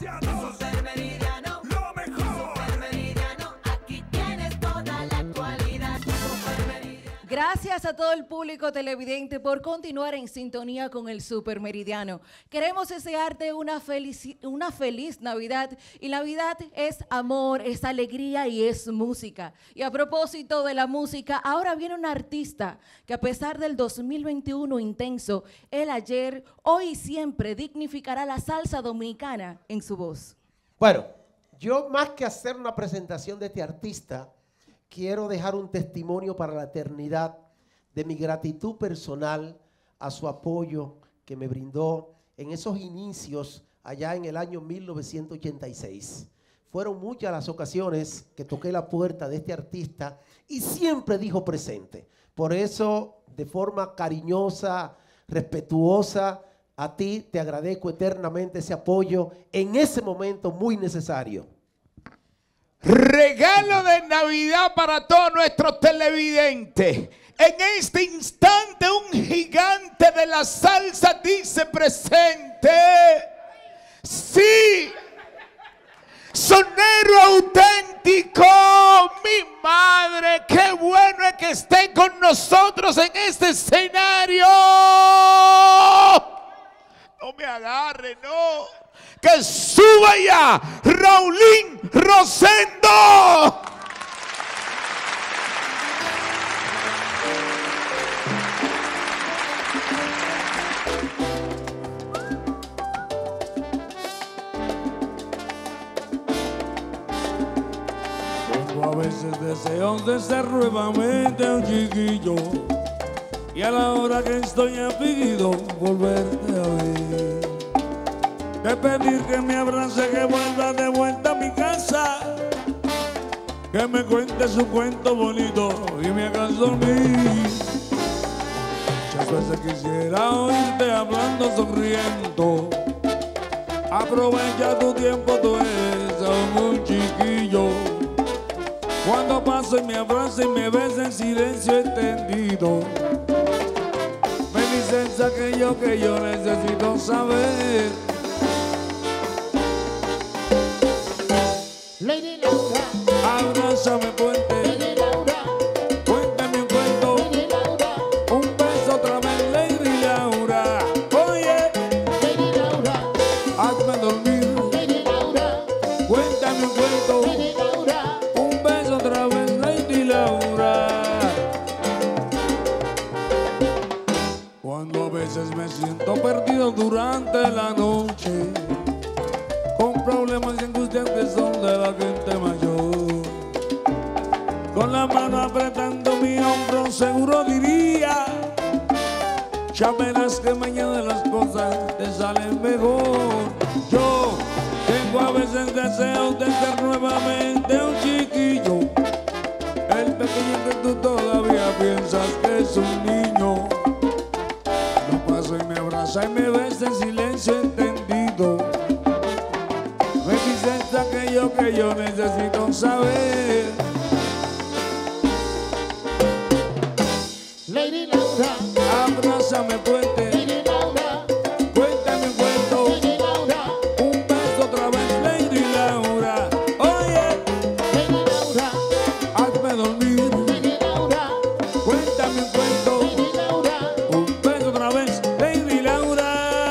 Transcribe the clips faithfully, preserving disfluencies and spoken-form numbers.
Meridiano. Super Meridiano. Lo mejor. Super Meridiano. Aquí tienes toda la actualidad. Super Meridiano. Gracias a todo el público televidente por continuar en sintonía con el Super Meridiano. Queremos desearte una feliz, una feliz Navidad. Y Navidad es amor, es alegría y es música. Y a propósito de la música, ahora viene un artista que a pesar del dos mil veintiuno intenso, el ayer, hoy y siempre dignificará la salsa dominicana en su voz. Bueno, yo más que hacer una presentación de este artista, quiero dejar un testimonio para la eternidad de mi gratitud personal a su apoyo que me brindó en esos inicios allá en el año mil novecientos ochenta y seis. Fueron muchas las ocasiones que toqué la puerta de este artista y siempre dijo presente. Por eso, de forma cariñosa, respetuosa, a ti te agradezco eternamente ese apoyo en ese momento muy necesario. Regalo de Navidad para todos nuestros televidentes. En este instante un gigante de la salsa dice presente. Sí, sonero auténtico. Mi madre, qué bueno es que esté con nosotros en este escenario. No me agarre, no. Que suba ya Raulín Rosendo. Tengo a veces deseos de ser nuevamente un chiquillo y a la hora que estoy afligido volverte a ver. De pedir que me abrace, que vuelva de vuelta a mi casa, que me cuente su cuento bonito y me hagas dormir. Muchas veces quisiera oírte hablando, sonriendo. Aprovecha tu tiempo, tú eres aún un chiquillo. Cuando paso y me abraza y me besa en silencio extendido, me dices aquello que yo necesito saber. Lady Laura, abrázame fuerte, Lady Laura, cuéntame un cuento, Lady Laura, un beso otra vez, Lady Laura. Oye, Lady Laura, hazme dormir, Lady Laura, cuéntame un cuento, Lady Laura, un beso otra vez, Lady Laura. Cuando a veces me siento perdido durante la noche, con problemas y angustias que son de la gente mayor, con la mano apretando mi hombro seguro diría, ya verás que mañana las cosas te salen mejor. Yo tengo a veces deseos de ser nuevamente un chiquillo, el pequeño que tú todavía piensas que es un niño. Lo paso y me abraza y me besa en silencio entendido. Me dices aquello que yo necesito saber. Lady Laura, Abrázame fuerte, Lady Laura, cuéntame un cuento, Lady Laura, un beso otra vez, Lady Laura. Oye, Lady Laura, hazme dormir, Lady Laura, cuéntame un cuento, Lady Laura, un beso otra vez, Lady Laura.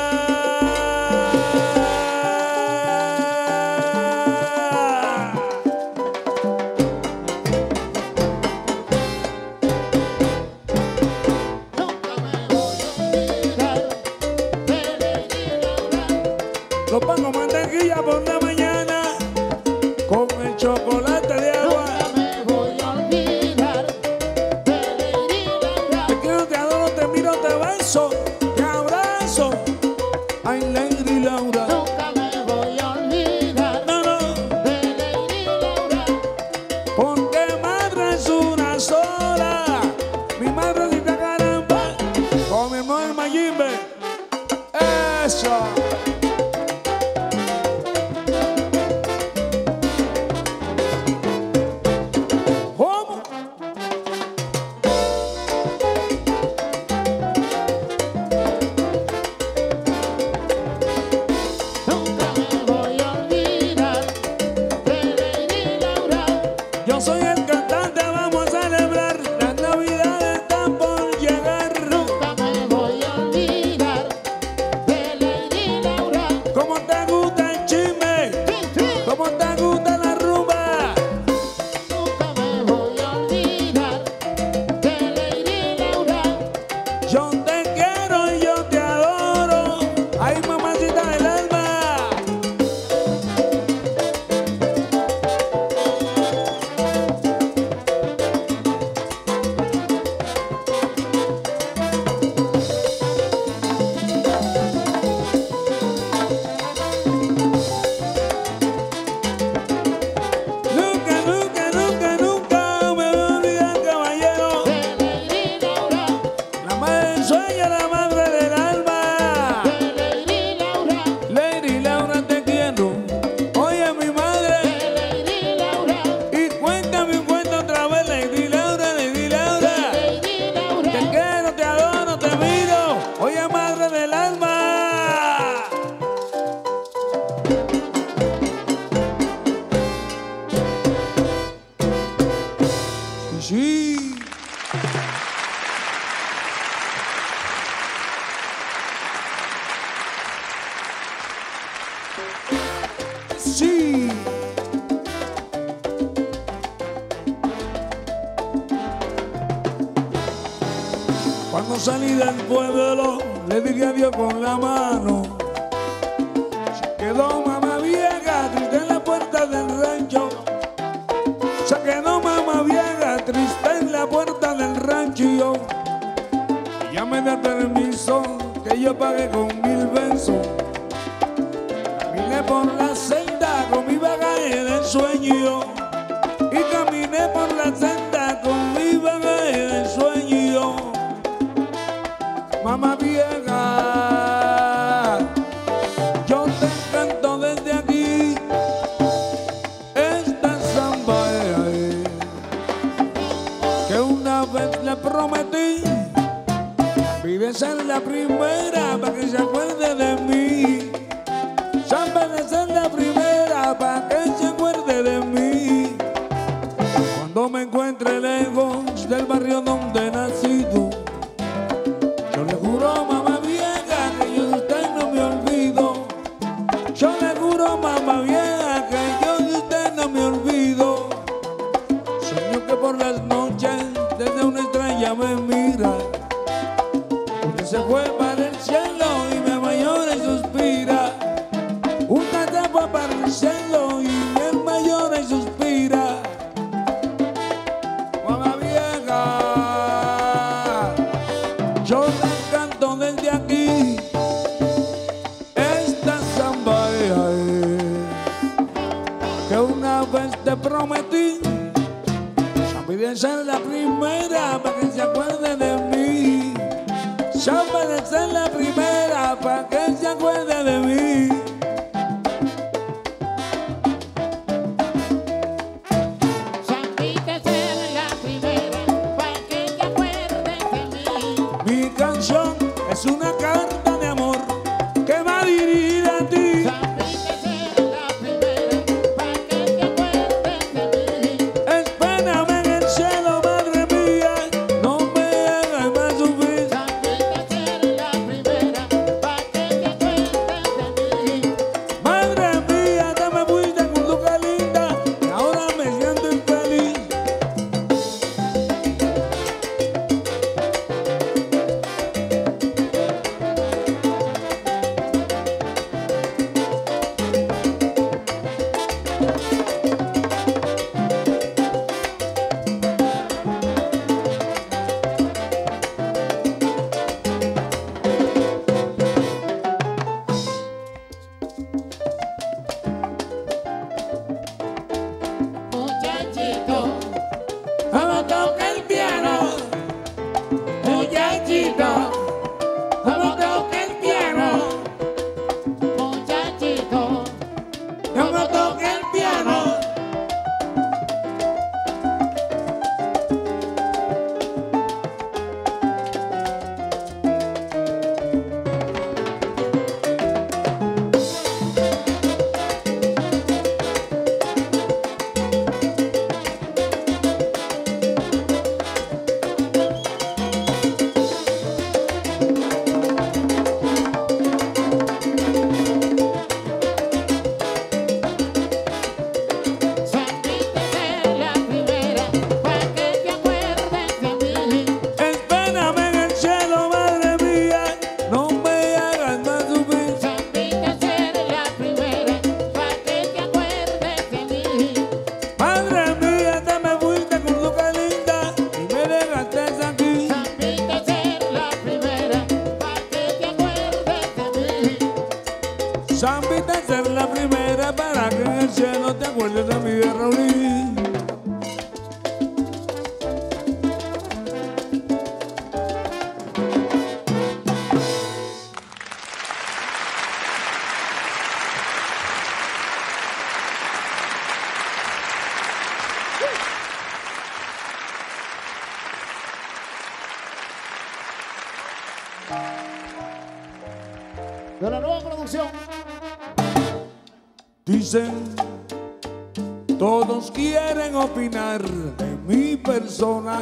nunca me voy a olvidar de Lady Laura. Lo pongo mantequilla por la mañana con el chocolate de agua. Nunca me voy a olvidar de Lady Laura. Te quiero, te adoro, te miro, te beso, te abrazo. Ay, Lady Laura. Nunca me voy a olvidar No, no, de Lady Laura. porque madre es una sola. Mi madrecita caramba, con mi hermano el Mayimbe. Eso. sí. Cuando salí del pueblo, le dije adiós con la mano. Se quedó mamá vieja, triste en la puerta del rancho. Se quedó mamá vieja, triste en la puerta del rancho. Y yo, ella me da permiso, que yo pagué con mil besos. Caminé por la senda con mi bagaje del sueño. Y caminé por la senda con mi bagaje del sueño. Mamá vieja, yo te canto desde aquí esta samba eh, que una vez le prometí. Pide ser la primera para que se acuerde de mí. Samba de ser la primera para que se acuerde de mí. Cuando me encuentre lejos del barrio donde he nacido, yo le juro, mamá vieja, que yo de usted no me olvido. Yo le juro, mamá vieja, que yo de usted no me olvido. Sueño que por las noches desde una estrella me mira. Usted se fue para el cielo y me mayor y suspira. Usted se fue para el cielo y me mayor y suspira. Mamá vieja, yo te canto desde aquí esta samba eh, que una vez te prometí. Samba de ser la primera para que se acuerde de mí. Samba de ser la primera para que se acuerde de mí. Sambita ser la primera, para que te acuerdes de mí. Mi canción es una carta de amor que va dirigida a ti. Sambita ser la primera, para que te acuerdes de mí. Espérame en el cielo, madre mía, no me hagas más sufrir. Sambita ser la primera, para que te acuerdes de mí. Madre mía, te me fuiste con tu linda y ahora me siento infeliz. Muchachito, Vamos toca el piano, muchachito. Vamos toca el piano, muchachito, vamos toca el piano. sambita ser la primera, para que te acuerdes de mí. Espérame en el cielo, madre mía, no me hagas más sufrir. Sambita ser la primera, para que te acuerdes de mí. Madre mía, te me fuiste con tu linda y me dejaste aquí. Sambita ser la primera, para que te acuerdes de mí. Sambita ser la primera para que en el cielo te acuerdes de mi Raúl. De la nueva producción. Dicen, todos quieren opinar de mi persona.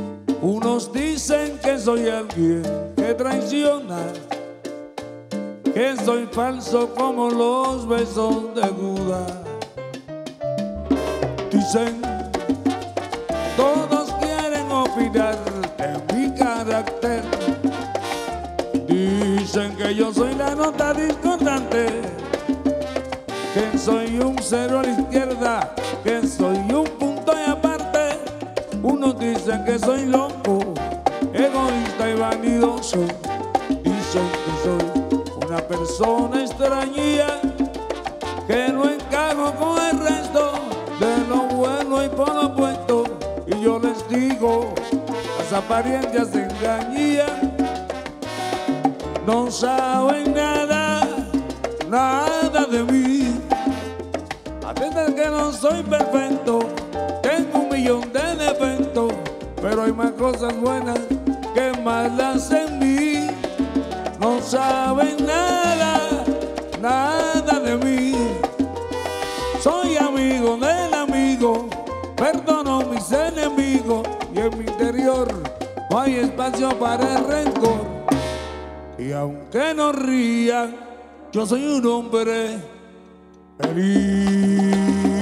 Unos dicen que soy alguien que traiciona. que soy falso como los besos de Judas. Dicen, todos quieren opinar de mi carácter. Dicen que yo soy la nota discordante, que soy un cero a la izquierda, que soy un punto y aparte. Unos dicen que soy loco, egoísta y vanidoso. Dicen que soy una persona extrañía, que no encajo con el resto de lo bueno y por lo opuesto. Y yo les digo, las apariencias engañan, no saben nada, nada de mí. A pesar de que no soy perfecto, tengo un millón de defectos, pero hay más cosas buenas que malas en mí. No saben nada, nada de mí. Soy amigo del amigo, perdono a mis enemigos, y en mi interior no hay espacio para el rencor. Y aunque no rían, yo soy un hombre feliz.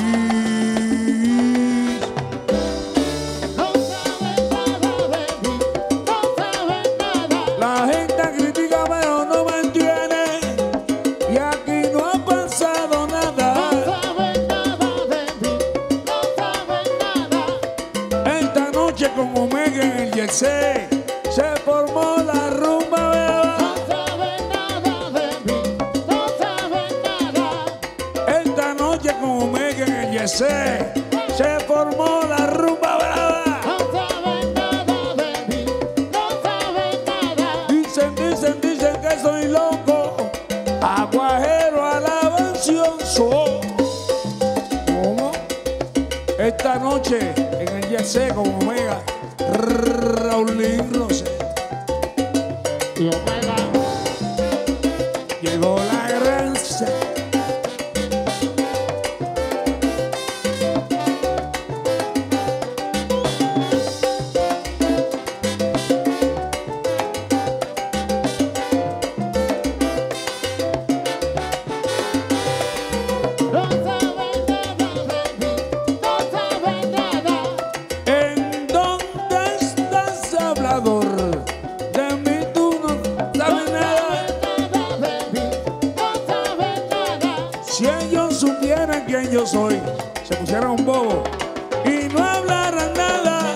No saben nada de mí, no saben nada. La gente critica pero no me entiende, y aquí no ha pasado nada. No saben nada de mí, no saben nada. Esta noche con Omega en el Yesé se formó la rumba, beba. No saben nada de mí, no saben nada. Esta noche con Omega en el Yesé se formó la rumba brava. No saben nada de mí, no saben nada. Dicen, dicen, dicen que soy loco, aguajero alabancioso. ¿Cómo? Esta noche en el Yesé con Omega, Raulín Rosé. Y Omega, Llegó la gracia. no saben nada de mí, no saben nada. ¿En dónde estás, hablador? De mí tú no sabes nada. Nada de mí, no saben nada. Si ellos supieran quién yo soy, se pusieran un bobo y no hablaran nada.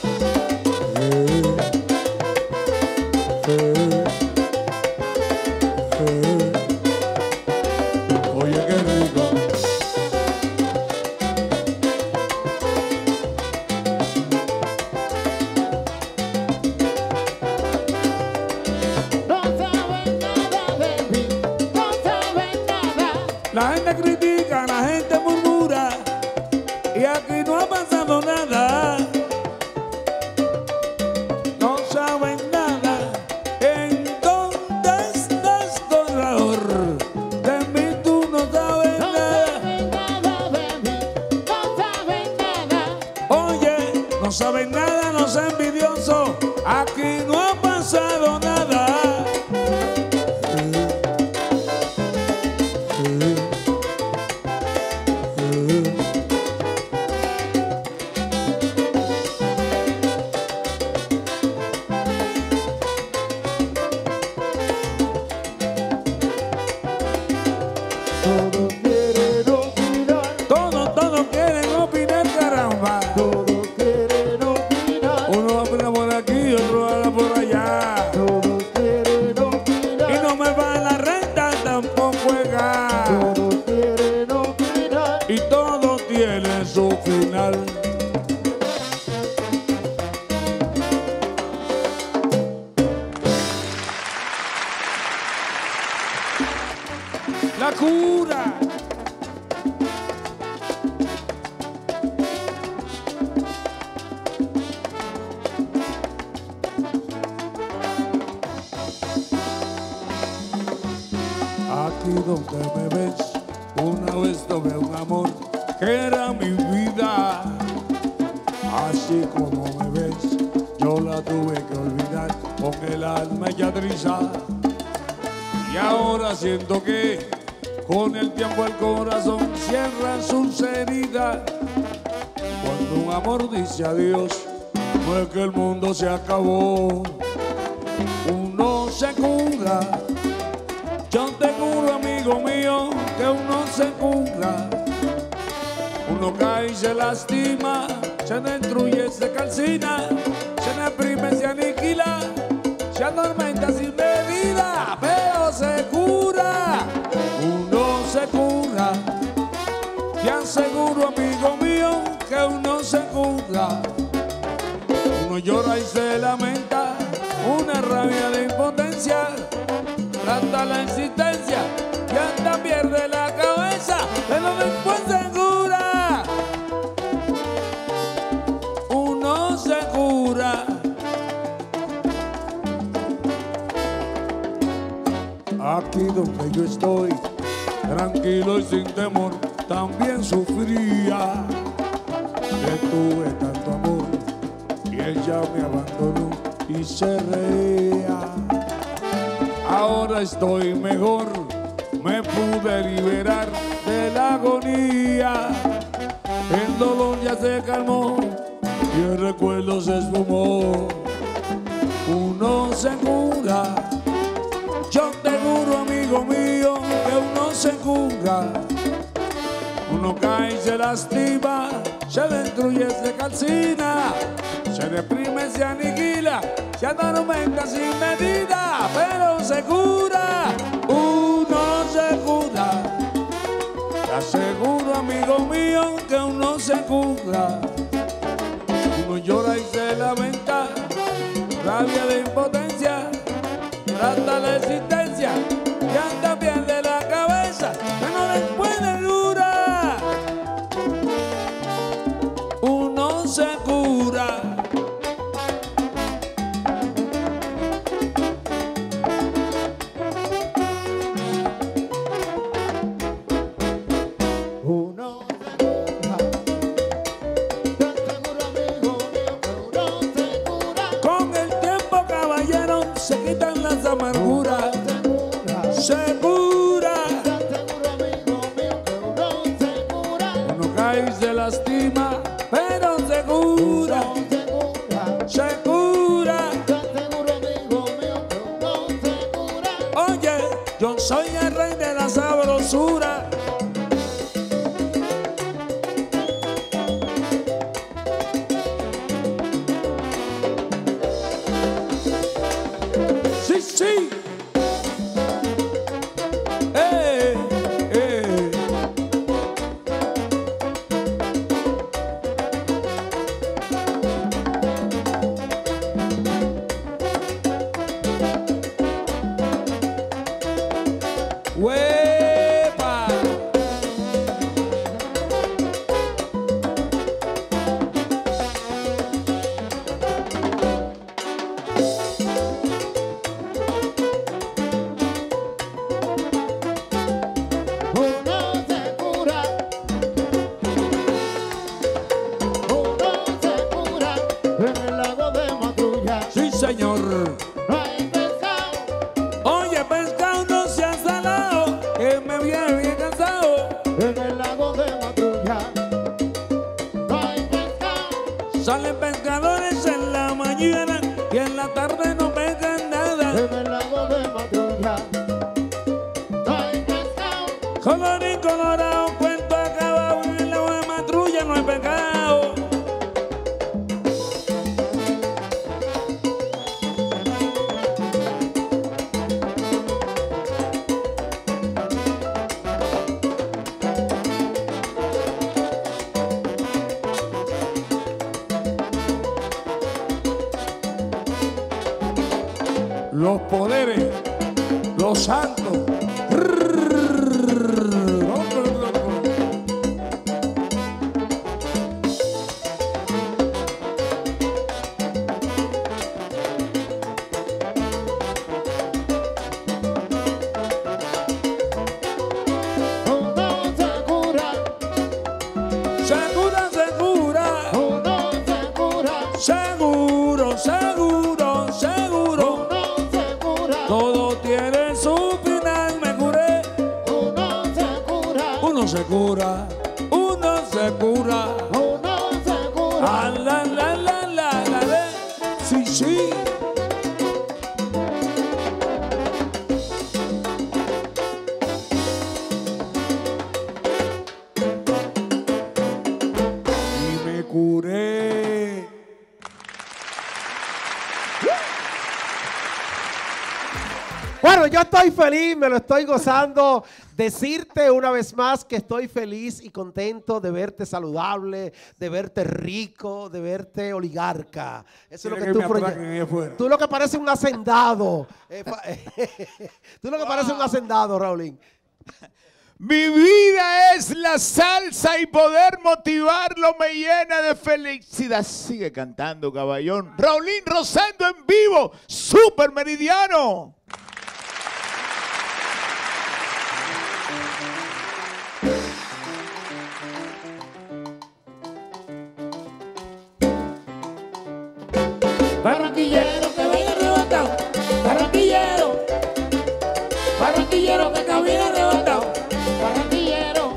Oye, qué rico. No saben nada de mí, no saben nada. La gente critica, la gente murmura, y aquí no ha pasado nada. No saben nada. ¿En dónde estás, corredor? De mí tú no sabes No nada. saben nada de mí, no saben nada. Oye, no saben nada, no sean envidiosos. Aquí no ha pasado nada. Todos quieren opinar, Todos, todos quieren opinar, caramba. todos quieren opinar, Uno habla por aquí, otro habla por allá. todos quieren Y opinar, no me va la renta, tampoco juega. todos quieren opinar. Y todo tiene su final. La cura. Aquí donde me ves, una vez tuve un amor que era mi vida. Así como me ves, yo la tuve que olvidar con el alma ya trizada. Y ahora siento que con el tiempo el corazón cierra sus heridas. Cuando un amor dice adiós, no es que el mundo se acabó. Uno se cura, yo te juro, amigo mío, que uno se cura. Uno cae y se lastima, se destruye, se calcina, se deprime, se aniquila, se atormenta sin medida, pero se cura. Uno se cura, te aseguro, amigo mío, que uno se cura. Uno llora y se lamenta, una rabia de impotencia, trata la existencia y hasta pierde la cabeza, pero después se cura. Uno se cura. Aquí donde yo estoy, tranquilo y sin temor, también sufría. Que tuve tanto amor y ella me abandonó y se reía. Ahora estoy mejor, me pude liberar de la agonía. El dolor ya se calmó y el recuerdo se esfumó. Uno se cura, yo te juro, amigo mío, que uno se cura. Uno cae y se lastima, se destruye, se calcina, se deprime, se aniquila, se atormenta sin medida, pero se cura. Uno se cura. Te aseguro, amigo mío, que uno se cura. Uno llora y se lamenta, rabia de impotencia, trata la existencia y anda pierde la cabeza, pero después de dura, uno se cura. Uno se cura. Te aseguro, amigo mío, que uno se cura. Con el tiempo, caballero, se quitan las amarguras. Se cura. Te aseguro, amigo mío, que uno se cura. Uno cae y se lastima, pero se cura. Uno se cura. Se cura. Te aseguro, amigo mío, que uno se cura. Oye, yo soy el rey de la sabrosura. Sí, sí. Eh, eh. ¡Huepa! Uno se cura. Uno se cura. En el lago de Matrulla Sí, señor. no hay pescado. Oye, pescado no se ha salado, que me viene bien cansado. En el lago de Matrulla no hay pescado. Salen pescadores en la mañana y en la tarde no pescan nada. En el lago de Matrulla no hay pescado. Colorín colorado, cuento acabado, en el lago de Matrulla no hay pescado. Los poderes, los santos. Uno se cura. Segura, segura, Uno se cura. seguro, seguro, seguro. Uno se cura. Todo tiene su final. uno se cura, uno se cura. uno se cura. Ah, la, la, la, la, la, la. Sí, sí. Y me curé. Bueno, yo estoy feliz, me lo estoy gozando. Decirte una vez más que estoy feliz y contento de verte saludable, de verte rico, de verte oligarca. Eso es lo que, Quiere tú me proye- atraquen ahí afuera. Tú lo que parece un hacendado. Eh, pa- tú lo que parece un hacendado, Raulín. Mi vida es la salsa y poder motivarlo me llena de felicidad. Sigue cantando, caballón. Raulín Rosendo en vivo, Super Meridiano. Barranquillero que baila arrebatado, barranquillero, barranquillero que camina arrebatado, Barranquillero,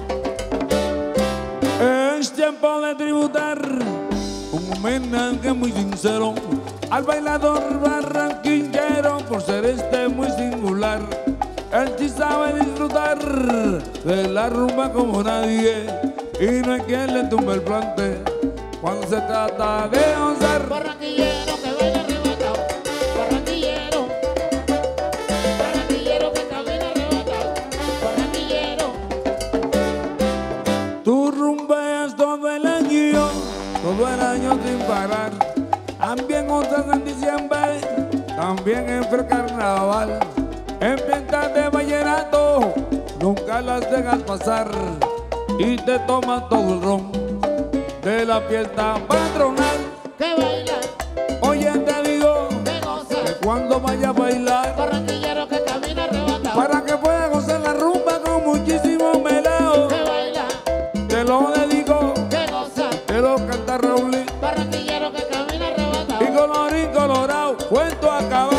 es tiempo de tributar un homenaje muy sincero al bailador barranquillero por ser este muy singular. Él sí sabe disfrutar de la rumba como nadie y no hay quien le tumbe el plante cuando se trata de gozar. barranquillero que baila arrebatado, barranquillero, barranquillero que camina arrebatado, barranquillero, Tú rumbeas todo el año, todo el año sin parar. También otras en diciembre, también en el carnaval. En fiestas de vallenato, nunca las dejas pasar. Y te tomas todo el ron de la fiesta patronal. que baila, Oye, te digo que goza, que cuando vayas a bailar, barranquillero que camina arrebatado, para que puedas gozar la rumba con muchísimo melao, que baila, te lo dedico, que goza, te lo canta Raulín. barranquillero que camina arrebatado. Y colorín colorado, cuento acabado.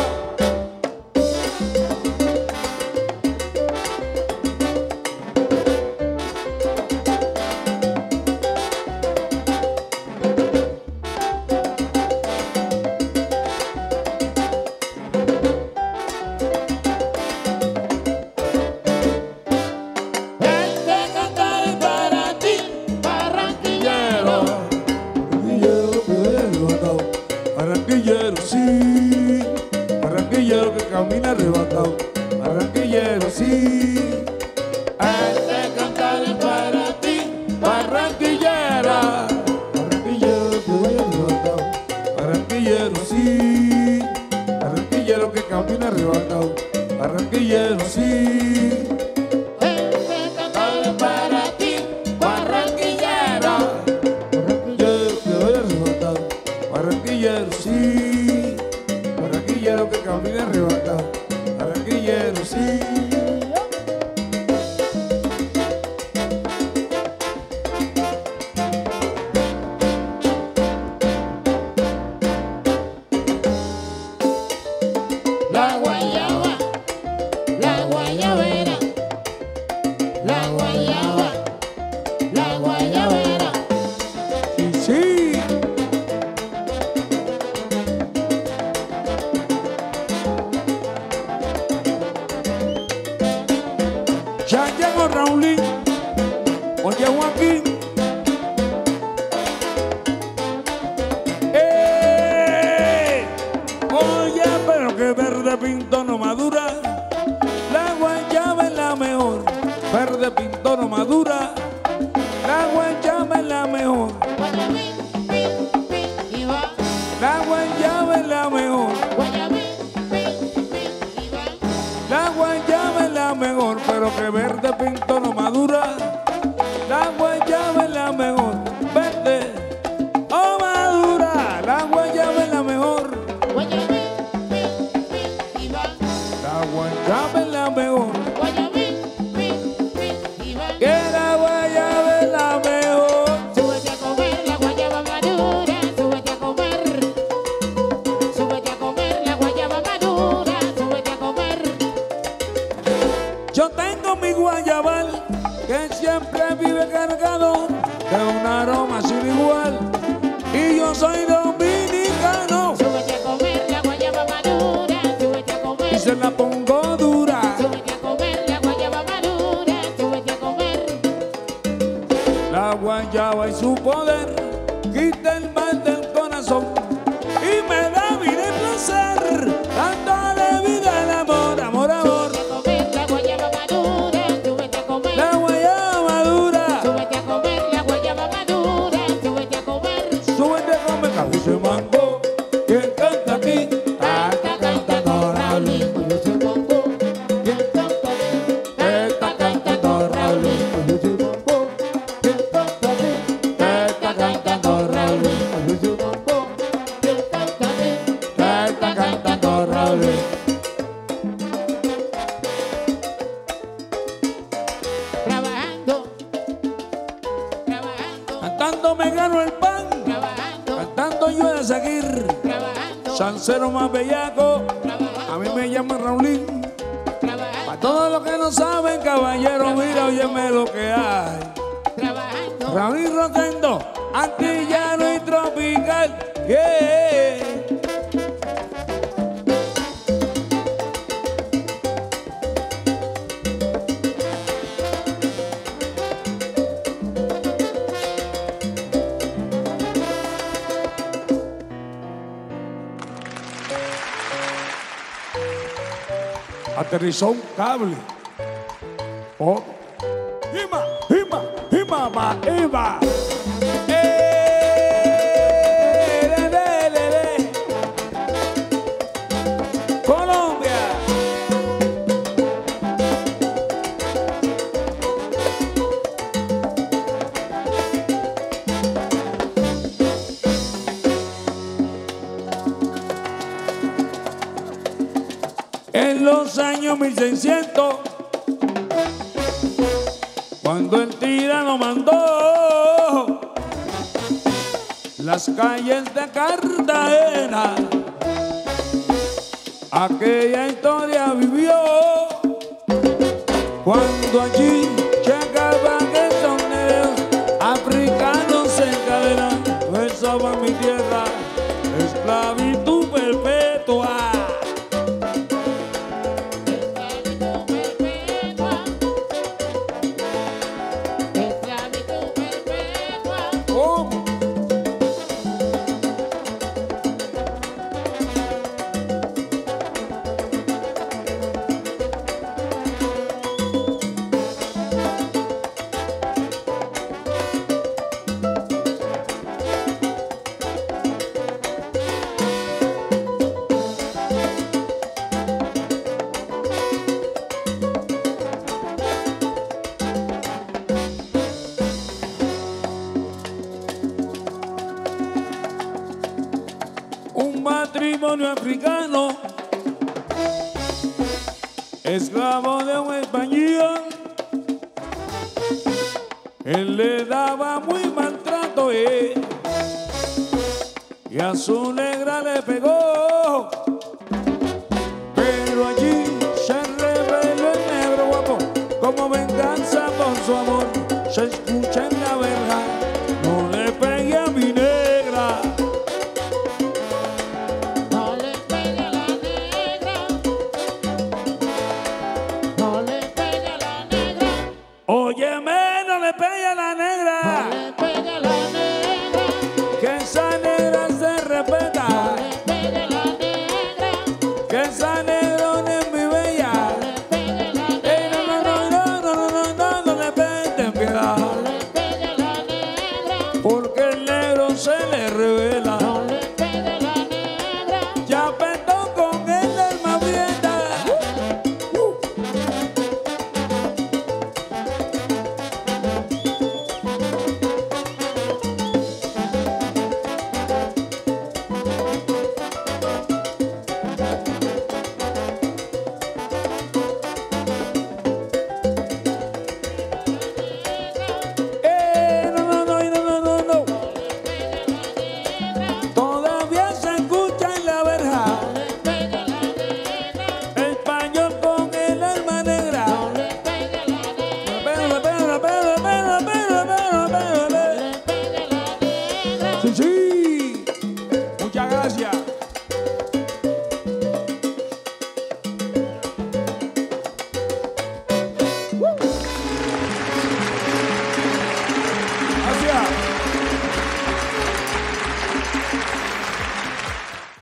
Este cantar para ti, barranquillero, Barranquillero que vaya arrebatado, barranquillero sí, barranquillero que camina arrebatado, barranquillero sí. este cantar para ti, Barranquillera, barranquillero que vaya arrebatado, barranquillero sí, barranquillero que camina arrebatado, barranquillero sí. este cantar para ti, barranquillera, Barranquillero que vaya arrebatado, barranquillero sí, barranquillero que camina arrebatado, barranquillero sí. la guayaba, la guayabera, la guayaba, la guayabera, Y sí, ya llegó Raulín, oye Joaquín. ¡Eh! Oye, pero que verde pinto no madura, la guayaba es la mejor. Verde pinto no madura, la guayaba es la mejor. guayabín, pin, pin, y va, La guayaba es la mejor, guayabín, pin, pin, y va, la guayaba es la mejor, pero que verde pinto no madura. La guayaba siempre vive cargado de un aroma sin igual. Y yo soy dominicano Súbete a comer la guayaba madura, súbete a comer. y se la pongo dura. Súbete a comer la guayaba madura, súbete a comer. La guayaba y su poder quita el mal del corazón y me da vida y placer, dándole vida al amor, amor, amor. Súbete a comer la guayaba madura, súbete a comer. La guayaba madura, Súbete a comer la guayaba madura, súbete a comer. súbete a comer cabeza de mango. ¿Quién canta aquí? Canta, canta, no, Raulín, pues yo soy bongo. ¿Quién canta aquí? Está cantando Raulín, Yo soy bongo, ¿quién canta aquí? está cantando Raulín, Yo soy bongo, ¿quién canta aquí? está cantando Raulín. Trabajando, trabajando, Cantando me gano el pan, trabajando, cantando yo he de seguir. trabajando, Sancero más bellaco, a trabajando, mí me llaman Raulín. trabajando, Para todos los que no saben, caballero, mira, óyeme lo que hay. trabajando. Raulín Rosendo, antillano y tropical. Yeah. Aterrizó un cable. Oh. Ima, ima, ima, ma, ima. Eh, le, le, le, le. Colombia. En los años mil seiscientos, cuando el tirano mandó las calles de Cartagena, aquella historia vivió cuando allí llegaban esos africanos en cadena, besaban mi tierra, esclavitud perpetua. Esclavitud perpetua. ¿Cómo? Un matrimonio africano, esclavo de un español, él le daba muy maltrato eh, y a su negra le pegó, pero allí se reveló el negro guapo como venganza por su amor. Se escucha en la verja, no le pegue a mi negra. No le pegue a la negra. No le pegue a la negra. Óyeme, no le pegue a la No negra. le pegue a la